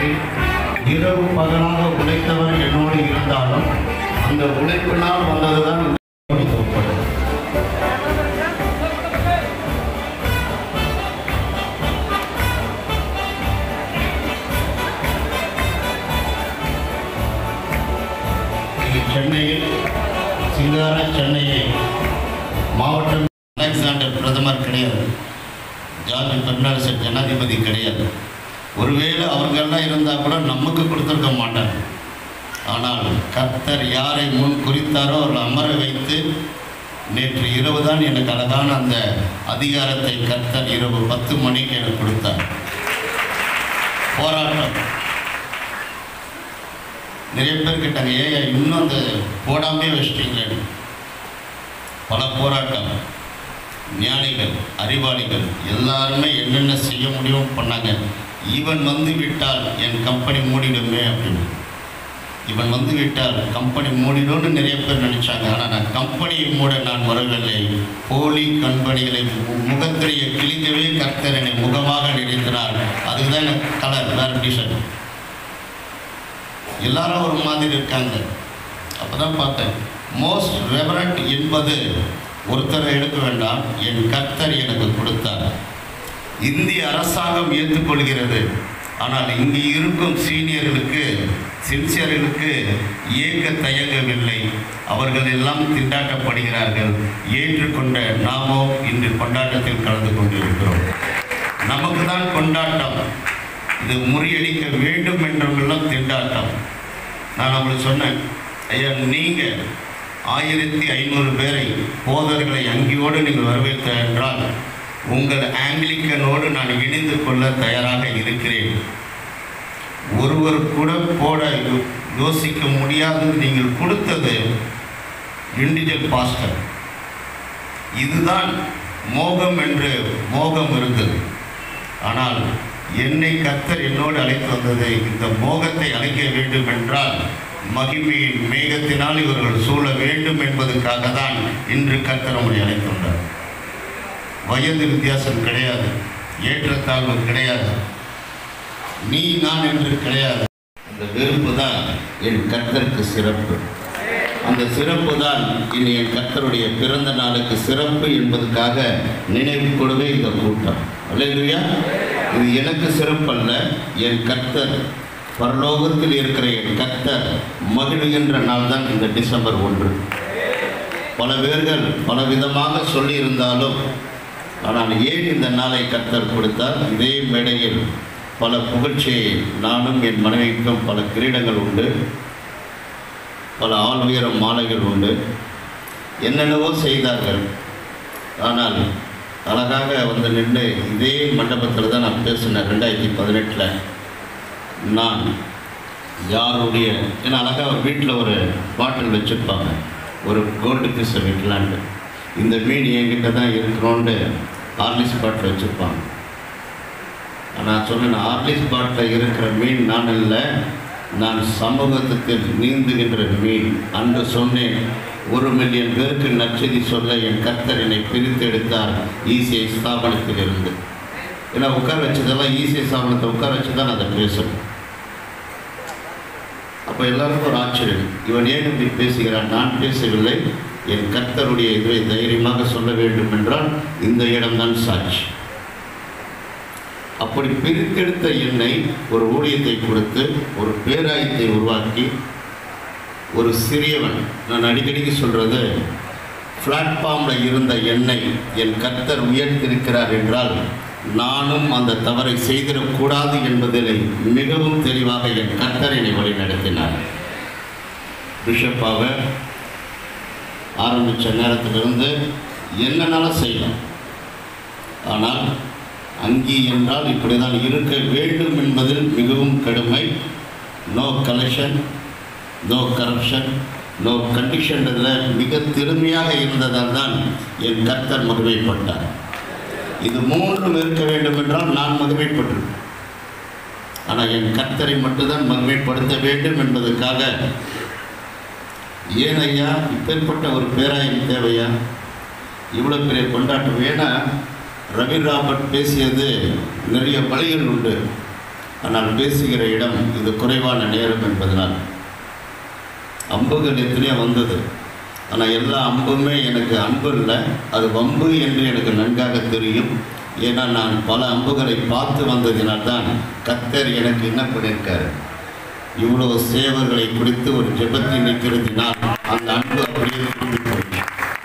பற்றி, இரவு பகலாக உழைத்தவர் என்னோடு இருந்தாலும் அந்த உழைப்பினால் வந்ததுதான் தோற்படும். சென்னையில் சிங்கார சென்னையை மாவட்டம் அலெக்சாண்டர் பிரதமர் கிடையாது, ஜார்ஜ் பெர்னாண்டஸ் ஜனாதிபதி கிடையாது. ஒருவேளை அவர்களெல்லாம் இருந்தால் கூட நமக்கு கொடுத்துருக்க மாட்டாங்க. ஆனால் கர்த்தர் யாரை முன் குறித்தாரோ அவர்கள் அமர வைத்து நேற்று இரவு தான் எனக்கு அழகான அந்த அதிகாரத்தை கர்த்தர் இரவு 10 மணிக்கு எனக்கு கொடுத்தார். போராட்டம் நிறைய பேர் கேட்டாங்க, ஏன் இன்னும் அந்த போடாமே வச்சிட்டீங்களேன்னு. பல போராட்டம், ஞானிகள் அறிவாளிகள் எல்லாருமே என்னென்ன செய்ய முடியும் பண்ணாங்க. இவன் வந்து விட்டால் என் கம்பெனி மூடிடுமே அப்படின்னு. இவன் வந்து விட்டால் கம்பெனி மூடிடும்னு நிறைய பேர் நினைச்சாங்க. ஆனால் நான் கம்பெனியை மூட நான் வரவில்லை. போலி கம்பெனிகளை முகத்திரையை கிழிக்கவே கர்த்தர் என்னை முகமாக நினைக்கிறார். அதுதான் எனக்கு கலர், வேறு டிஷர்ட். எல்லாரும் ஒரு மாதிரி இருக்காங்க. அப்போ தான் பார்த்தேன், மோஸ்ட் ரெவரண்ட் என்பது ஒருத்தரை எடுக்க வேண்டாம், என் கர்த்தர் எனக்கு கொடுத்தார். இந்திய அரசாங்கம் ஏற்றுக்கொள்கிறது. ஆனால் இங்கு இருக்கும் சீனியர்களுக்கு சின்சியர்களுக்கு ஏற்க தயங்கவில்லை. அவர்கள் எல்லாம் திண்டாட்டப்படுகிறார்கள். ஏற்றுக்கொண்ட நாமோ இன்று கொண்டாட்டத்தில் கலந்து கொண்டிருக்கிறோம். நமக்கு தான் கொண்டாட்டம். இது முறியடிக்க வேண்டும் என்றவர்களெல்லாம் திண்டாட்டம். நான் அவங்களுக்கு சொன்னேன், ஐயா நீங்கள் 1500 பேரை போதர்களை அங்கியோடு நீங்கள் வரவேற்க என்றால் உங்கள் ஆங்கிலிக்கனோடு நான் இணைந்து கொள்ள தயாராக இருக்கிறேன். ஒருவர் கூட போட யோசிக்க முடியாது. நீங்கள் கொடுத்தது இண்டிவிஜுவல் பாஸ்டர். இதுதான் மோகம் என்று மோகம் இருந்தது. ஆனால் என்னை கர்த்தர் என்னோடு அழைத்து வந்தது, இந்த மோகத்தை அழைக்க வேண்டும் என்றால் மகிமையின் மேகத்தினால் இவர்கள் சூழ வேண்டும் என்பதற்காக தான் இன்று கர்த்தர் நம்மை அழைத்து வந்தார். வயது வித்தியாசம் கிடையாது, ஏற்றத்தாழ்வு கிடையாது, நீ நான் என்று கிடையாது. அந்த வெறுப்பு தான் என் கர்த்தருக்கு சிறப்பு. அந்த சிறப்பு தான் இனி என் கர்த்தருடைய பிறந்த நாளுக்கு சிறப்பு என்பதற்காக நினைவு கூடவே இந்த கூட்டம். அல்லேலூயா. இது எனக்கு சிறப்பல்ல, என் கர்த்தர் பரலோகத்தில் இருக்கிற என் கர்த்தர் மகிழ்கின்ற நாள் தான் இந்த டிசம்பர் 1. பல பேர்கள் பல விதமாக சொல்லியிருந்தாலும், ஆனால் ஏன் இந்த நாளை கர்த்தர் கொடுத்தார்? இதே மேடையில் பல புகழ்ச்சியை நானும் என் மனைவிக்கும் பல கிரீடங்கள் உண்டு, பல ஆள் உயரம் மாலைகள் உண்டு, என்னென்னவோ செய்தார்கள். ஆனால் அழகாக வந்து நின்று இதே மண்டபத்தில் தான் நான் பேசினேன் 2018. நான் யாருடைய ஏன்னா அழகாக ஒரு வீட்டில் ஒரு பாட்டில் வச்சுருப்பாங்க, ஒரு கோல்டு பீஸை வைக்கலான்ட்டு. இந்த மீன் என்கிட்ட தான் இருக்கிறோன்ட்டு ஆர்லிஸ் பாட்டில் வச்சுருப்பாங்க. நான் சொன்னேன், ஆர்லிஸ் பாட்டில் இருக்கிற மீன் நான் இல்லை, நான் சமூகத்தில் நீந்துகின்ற மீன். அன்று சொன்னேன், 1 மில்லியன் பேருக்கு நற்செய்தி சொல்ல என் கர்த்தர் என்னை பிரித்து எடுத்தார் ஈசிஐ ஸ்தாபனத்தில் இருந்து. ஏன்னா உட்கார வச்சதெல்லாம் ஈசிஐ ஸ்தாபனத்தை உட்கார வச்சு தான் அதை பேசணும். அப்போ எல்லாருக்கும் ஒரு ஆச்சரியம், இவன் ஏன் இப்படி பேசுகிறான்? நான் பேசவில்லை, என் கர்த்தருடைய இதுவை தைரியமாக சொல்ல வேண்டும் என்றால் இந்த இடம்தான் சாட்சி. அப்படி பிரித்தெடுத்த என்னை ஒரு ஊழியத்தை கொடுத்து ஒரு பேராயத்தை உருவாக்கி ஒரு சிறியவன், நான் அடிக்கடிக்கு சொல்கிறது, பிளாட்ஃபார்மில் இருந்த என்னை என் கர்த்தர் உயர்த்திருக்கிறார் என்றால் நானும் அந்த தவறை செய்திடக்கூடாது என்பதில் மிகவும் தெளிவாக என் கர்த்தர் என்னை வழி நடத்தினார். பிஷப்பாக ஆரம்பித்த நேரத்திலிருந்து என்னென்னாலும் செய்யலாம், ஆனால் அங்கி என்றால் இப்படி தான் இருக்க வேண்டும் என்பதில் மிகவும் கடுமை. No collection, no corruption, no condition. மிக திறமையாக இருந்ததால் தான் என் கர்த்தர் மகிமைப்பட்டார். இது 3 இருக்க வேண்டும் என்றால் நான் மகிமைப்பட்டிருப்பேன். ஆனால் என் கர்த்தரை மட்டும்தான் மகிமைப்படுத்த வேண்டும் என்பதற்காக, ஏன் ஐயா இப்பேற்பட்ட ஒரு பேராயம் தேவையா, இவ்வளோ பெரிய கொண்டாட்டம்? ஏன்னா ரவி ராபர்ட் பேசியது நிறைய வழிகள் உண்டு. ஆனால் பேசுகிற இடம் இது குறைவான நேரம் என்பதனால் அம்புகள் எத்தனையோ வந்தது. ஆனால் எல்லா அம்புமே எனக்கு அன்பு இல்லை, அது வம்பு என்று எனக்கு நன்றாக தெரியும். ஏன்னா நான் பல அம்புகளை பார்த்து வந்ததினால்தான் கர்த்தர் எனக்கு என்ன பண்ணியிருக்காரு, இவ்வளவு சேவர்களை குறித்து ஒரு ஜெபத்தை நிற்கிறதுனால் அந்த அன்பு அப்படியே திரும்பி போயிடுச்சு.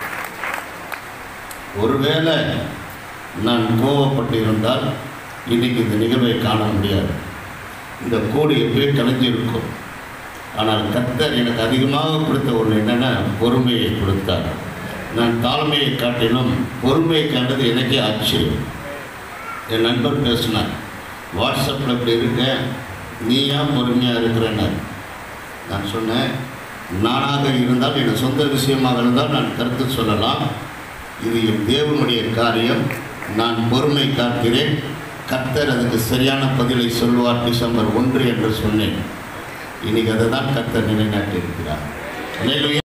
ஒருவேளை நான் கோவப்பட்டிருந்தால் இன்னைக்கு இந்த நிகழ்வை காண முடியாது, இந்த கோடி எப்படியே கலைஞ்சிருக்கும். ஆனால் கர்த்தர் எனக்கு அதிகமாக கொடுத்த ஒன்று என்னென்னா பொறுமையை கொடுத்தார். நான் தாழ்மையை காட்டிலும் பொறுமையை கண்டது எனக்கே ஆச்சரியம். என் நண்பர் பேசினார், வாட்ஸ்அப்பில் இப்படி இருக்க, நீ ஏன் பொறுமையாக இருக்கிறேன்னு. நான் சொன்னேன், நானாக இருந்தால் என் சொந்த விஷயமாக இருந்தால் நான் கருத்து சொல்லலாம், இது என் தேவனுடைய காரியம், நான் பொறுமை காக்கிறேன், கர்த்தர் அதுக்கு சரியான பதிலை சொல்வார் டிசம்பர் 1 என்று சொன்னேன். இன்னைக்கு அதை தான் கர்த்தர் நிலைநாட்டி இருக்கிறார்.